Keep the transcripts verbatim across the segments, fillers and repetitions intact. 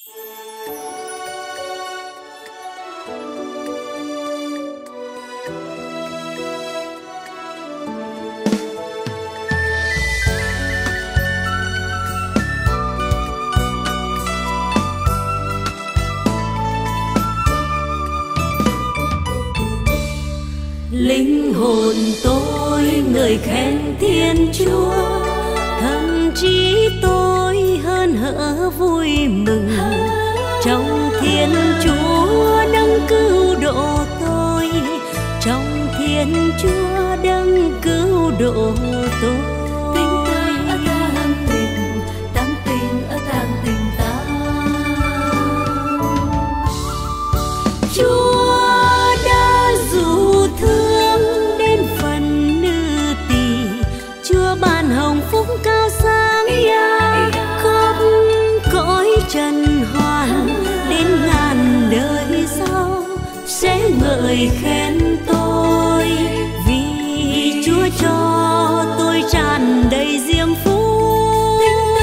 Linh hồn tôi ngợi khen Thiên Chúa, thậm chí tôi hơn hở vui mừng trong Thiên Chúa đấng cứu độ tôi, trong Thiên Chúa đấng cứu độ tôi. Tình ta ở tang tình, tang tình ở tang tình ta. Chúa hồng phúc cao sang khắp cõi trần hoàn, đến ngàn đời sau sẽ ngợi khen tôi, vì Chúa cho tôi tràn đầy diêm phúc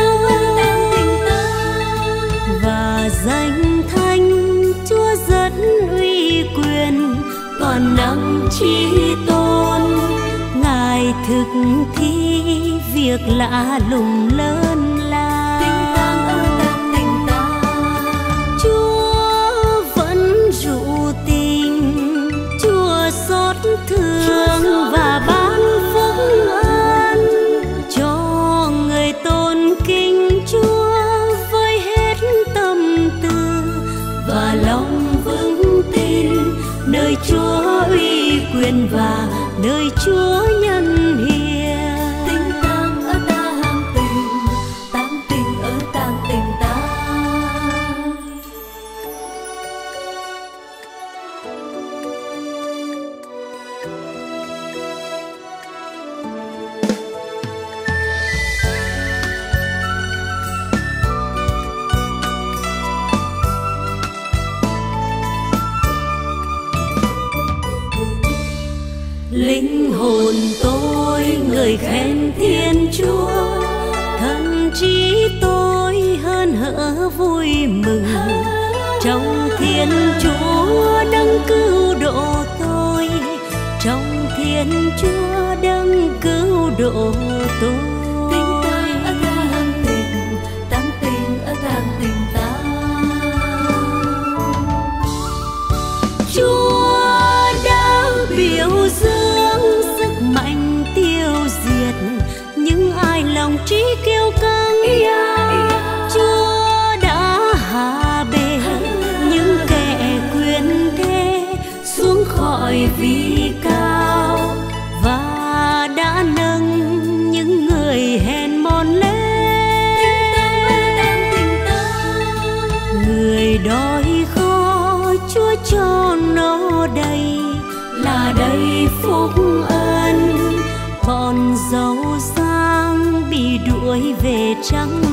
và danh thanh Chúa rất uy quyền, toàn năng trí tôn Ngài thực thi việc lạ lùng lớn lao. Tình tang ơi tang tình ta. Chúa vẫn dụ tình, Chúa xót thương và ban phúc ân cho người tôn kính Chúa với hết tâm tư và lòng vững tin, nơi Chúa uy quyền và nơi Chúa nhân hiền. Linh hồn tôi ngợi khen Thiên Chúa, thậm chí tôi hơn hở vui mừng trong Thiên Chúa đấng cứu độ tôi, trong Thiên Chúa đấng cứu độ tôi. Tình ta ở tang tình, tang tình ở tang tình ta. Chúa đã biểu dương sức mạnh tiêu diệt những ai lòng trí kiêu căng. Chúa đã hạ bệ những kẻ quyền thế xuống khỏi vị cao và đã nâng những người hèn mòn lên. Người đói khó Chúa cho nó đầy, là đầy phúc ân, bọn giàu sang bị đuổi về trắng